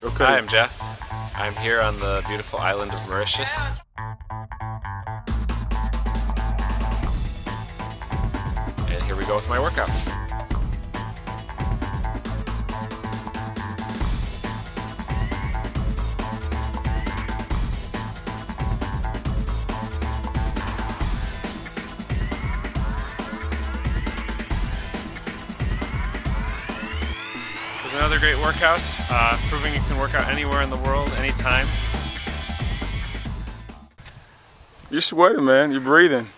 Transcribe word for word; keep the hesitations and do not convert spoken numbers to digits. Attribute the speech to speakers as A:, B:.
A: Okay.
B: Hi, I'm Jeff. I'm here on the beautiful island of Mauritius. And here we go with my workout. This is another great workout, uh, proving you can work out anywhere in the world, anytime.
A: You're sweating, man. You're breathing.